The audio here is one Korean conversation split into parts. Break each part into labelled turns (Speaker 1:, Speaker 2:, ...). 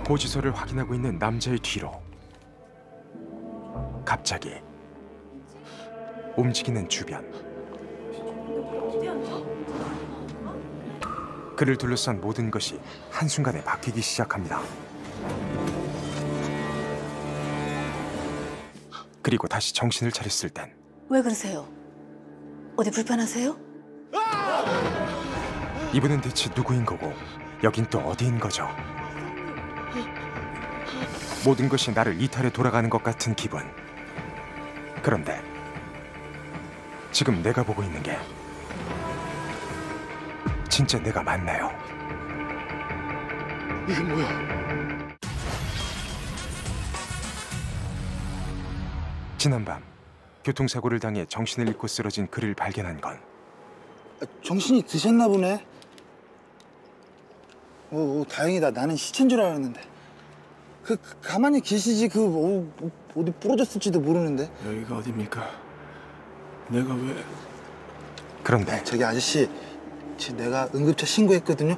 Speaker 1: 고지서를 확인하고 있는 남자의 뒤로 갑자기 움직이는 주변. 그를 둘러싼 모든 것이 한순간에 바뀌기 시작합니다. 그리고 다시 정신을 차렸을 땐
Speaker 2: 왜 그러세요? 어디 불편하세요?
Speaker 1: 이분은 대체 누구인 거고 여긴 또 어디인 거죠? 모든 것이 나를 이탈해 돌아가는 것 같은 기분. 그런데 지금 내가 보고 있는 게 진짜 내가 맞나요?
Speaker 3: 이게 뭐야?
Speaker 1: 지난밤 교통사고를 당해 정신을 잃고 쓰러진 그를 발견한 건
Speaker 4: 정신이 드셨나 보네. 다행이다. 나는 시체인 줄 알았는데. 가만히 계시지. 어디 부러졌을지도 모르는데.
Speaker 3: 여기가 어딥니까? 내가 왜...
Speaker 1: 그런데
Speaker 4: 저기 아저씨, 내가 응급차 신고했거든요.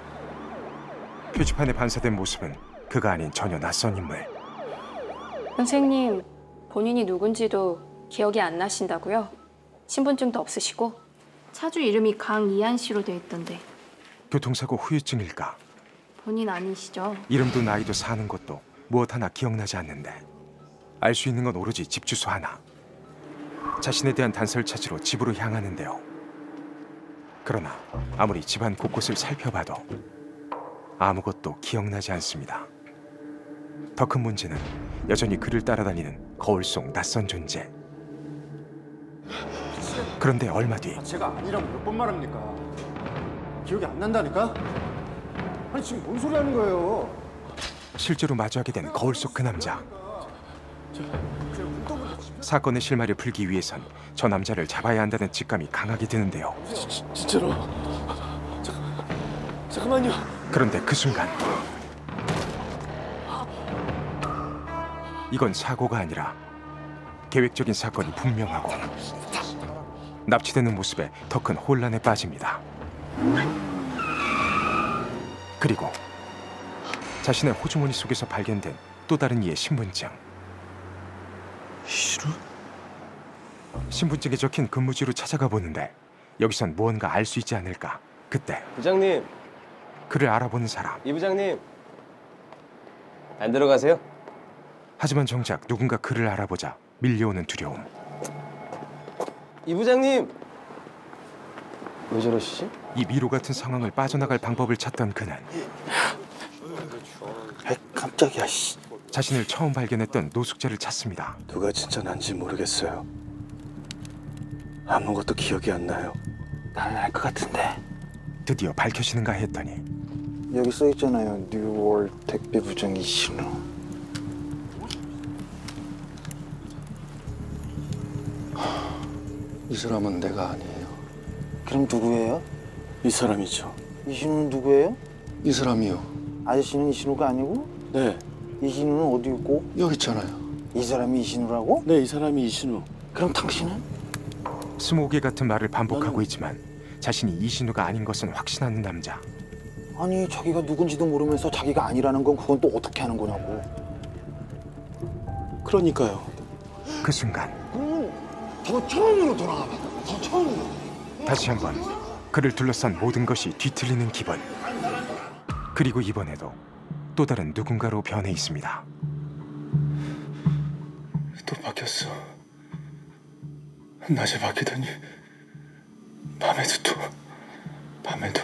Speaker 1: 표지판에 반사된 모습은 그가 아닌 전혀 낯선 인물.
Speaker 5: 선생님, 본인이 누군지도 기억이 안 나신다고요? 신분증도 없으시고? 차주 이름이 강이한 씨로 돼 있던데.
Speaker 1: 교통사고 후유증일까?
Speaker 5: 본인 아니시죠?
Speaker 1: 이름도 나이도 사는 곳도 무엇 하나 기억나지 않는데 알 수 있는 건 오로지 집 주소 하나. 자신에 대한 단서를 찾으러 집으로 향하는데요. 그러나 아무리 집안 곳곳을 살펴봐도 아무것도 기억나지 않습니다. 더 큰 문제는 여전히 그를 따라다니는 거울 속 낯선 존재. 그런데 얼마 뒤
Speaker 6: 제가 아니라고 몇 번 말합니까? 기억이 안 난다니까? 아니 지금 뭔 소리 하는 거예요?
Speaker 1: 실제로 마주하게 된 거울 속 그 남자. 사건의 실마리를 풀기 위해선 저 남자를 잡아야 한다는 직감이 강하게 드는데요.
Speaker 3: 진짜로? 잠깐만요.
Speaker 1: 그런데 그 순간 이건 사고가 아니라 계획적인 사건이 분명하고 납치되는 모습에 더 큰 혼란에 빠집니다. 그리고 자신의 호주머니 속에서 발견된 또 다른 이의 신분증. 신분증에 적힌 근무지로 찾아가 보는데 여기선 무언가 알 수 있지 않을까. 그때
Speaker 7: 부장님,
Speaker 1: 그를 알아보는 사람.
Speaker 7: 이 부장님 안 들어가세요?
Speaker 1: 하지만 정작 누군가 그를 알아보자 밀려오는 두려움.
Speaker 7: 이 부장님 왜 저러시지?
Speaker 1: 이 미로 같은 상황을 빠져나갈 방법을 찾던 그는
Speaker 4: 깜짝이야. 씨.
Speaker 1: 자신을 처음 발견했던 노숙자를 찾습니다.
Speaker 3: 누가 진짜 난지 모르겠어요. 아무것도 기억이 안 나요.
Speaker 4: 나는 알 것 같은데.
Speaker 1: 드디어 밝혀지는가 했더니
Speaker 4: 여기 써 있잖아요. 뉴월 택배 부장 이신우.
Speaker 3: 이 사람은 내가 아니에요.
Speaker 4: 그럼 누구예요?
Speaker 3: 이 사람이죠.
Speaker 4: 이신우는 누구예요?
Speaker 3: 이 사람이요.
Speaker 4: 아저씨는 이신우가 아니고?
Speaker 3: 네,
Speaker 4: 이신우는 어디 있고?
Speaker 3: 여기 있잖아요.
Speaker 4: 이 사람이 이신우라고?
Speaker 3: 네, 이 사람이 이신우.
Speaker 4: 그럼 당신은?
Speaker 1: 스모게 같은 말을 반복하고 있지만 자신이 이신우가 아닌 것은 확신하는 남자.
Speaker 4: 아니 자기가 누군지도 모르면서 자기가 아니라는 건 그건 또 어떻게 하는 거냐고.
Speaker 3: 그러니까요.
Speaker 1: 그 순간
Speaker 4: 더 처음으로 돌아가봐. 더 처음으로.
Speaker 1: 다시 한번 그를 둘러싼 모든 것이 뒤틀리는 기분. 그리고 이번에도 또 다른 누군가로 변해 있습니다.
Speaker 3: 또 바뀌었어. 낮에 바뀌더니 밤에도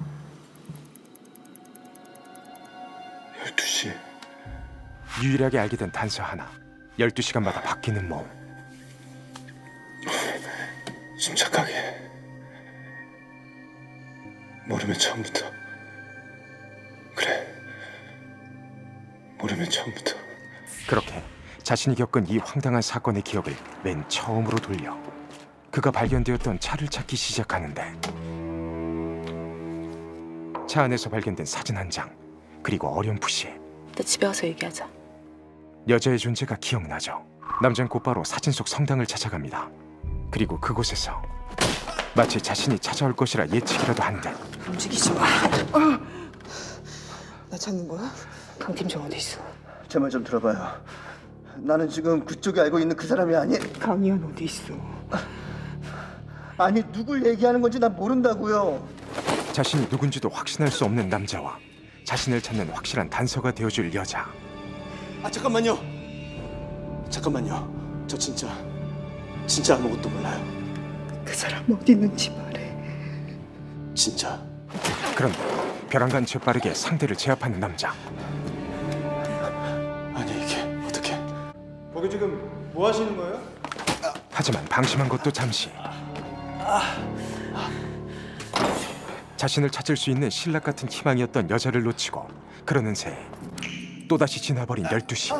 Speaker 3: 12시.
Speaker 1: 유일하게 알게 된 단서 하나. 12시간마다 바뀌는 몸.
Speaker 3: 침착하게. 모르면 처음부터. 그래. 모르면 처음부터.
Speaker 1: 그렇게 자신이 겪은 이 황당한 사건의 기억을 맨 처음으로 돌려 그가 발견되었던 차를 찾기 시작하는데 차 안에서 발견된 사진 한 장, 그리고 어렴풋이
Speaker 5: 내 집에 와서 얘기하자.
Speaker 1: 여자의 존재가 기억나죠. 남자는 곧바로 사진 속 성당을 찾아갑니다. 그리고 그곳에서 마치 자신이 찾아올 것이라 예측이라도 한 듯
Speaker 2: 움직이지 마. 나 찾는 거야?
Speaker 8: 강 팀장 어디 있어?
Speaker 9: 제 말 좀 들어봐요. 나는 지금 그쪽이 알고 있는 그 사람이 아니.
Speaker 8: 강희연 어디 있어?
Speaker 9: 아니 누굴 얘기하는 건지 난 모른다고요.
Speaker 1: 자신이 누군지도 확신할 수 없는 남자와 자신을 찾는 확실한 단서가 되어줄 여자.
Speaker 9: 잠깐만요. 저 진짜 아무것도 몰라요.
Speaker 8: 그 사람 어디 있는지 말해.
Speaker 9: 진짜.
Speaker 1: 그런데 벼랑간 재빠르게 상대를 제압하는 남자.
Speaker 9: 아니 이게 어떻게?
Speaker 6: 거기 지금 뭐 하시는 거예요?
Speaker 1: 하지만 방심한 것도 잠시. 자신을 찾을 수 있는 신락 같은 희망이었던 여자를 놓치고 그러는 새에 또다시 지나버린 12시.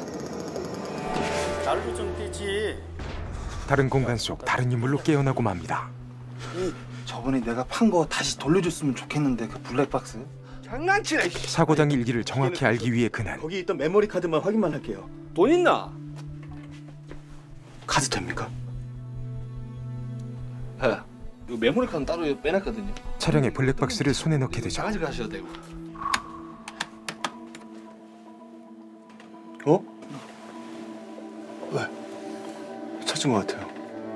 Speaker 9: 날로 좀 뛰지.
Speaker 1: 다른 공간 속 다른 인물로 깨어나고 맙니다.
Speaker 4: 저번에 내가 판 거 다시 돌려줬으면 좋겠는데 그 블랙박스.
Speaker 9: 장난치네.
Speaker 1: 사고당 일기를 정확히 알기 위해 그는
Speaker 9: 거기 있던 메모리 카드만 확인만 할게요.
Speaker 7: 돈 있나?
Speaker 9: 카드 됩니까?
Speaker 10: 이거 메모리 카드 따로 빼놨거든요.
Speaker 1: 차량의 블랙박스를 손에 넣게 되죠.
Speaker 10: 가져가셔도 되고.
Speaker 9: 어? 왜? 찾은 것 같아요.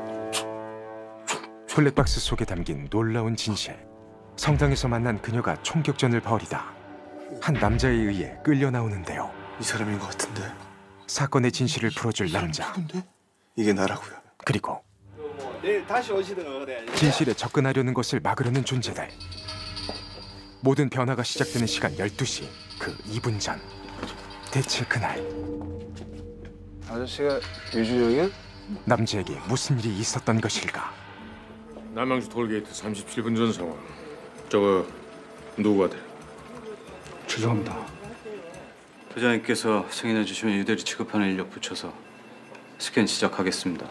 Speaker 1: 블랙박스 속에 담긴 놀라운 진실. 성당에서 만난 그녀가 총격전을 벌이다 한 남자에 의해 끌려 나오는데요.
Speaker 9: 이 사람인 것 같은데.
Speaker 1: 사건의 진실을 풀어줄 남자.
Speaker 9: 누군데? 이게 나라고요.
Speaker 1: 그리고
Speaker 10: 내일 다시 오시든가 그래.
Speaker 1: 진실에 접근하려는 것을 막으려는 존재들. 모든 변화가 시작되는 시간 12시. 그 2분 전. 대체 그날
Speaker 10: 아저씨가 유주영이야?
Speaker 1: 남자에게 무슨 일이 있었던 것일까?
Speaker 11: 남양주 톨게이트 37분 전 상황. 저거 누구가 돼?
Speaker 3: 죄송합니다.
Speaker 12: 부장님께서 승인해 주시면 유대리 취급하는 인력 붙여서 스캔 시작하겠습니다.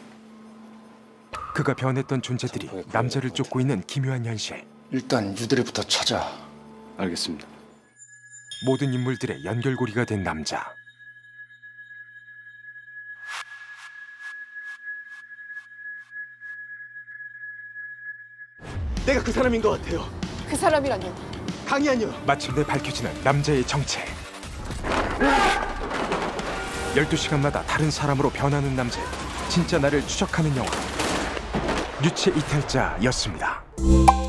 Speaker 1: 그가 변했던 존재들이 남자를 쫓고 있는 기묘한 현실.
Speaker 3: 일단 유대리부터 찾아.
Speaker 12: 알겠습니다.
Speaker 1: 모든 인물들의 연결고리가 된 남자.
Speaker 9: 내가 그 사람인 것 같아요.
Speaker 8: 그 사람이라뇨?
Speaker 9: 강희안이요.
Speaker 1: 마침내 밝혀지는 남자의 정체. 12시간마다 다른 사람으로 변하는 남자. 진짜 나를 추적하는 영화. 유체 이탈자였습니다.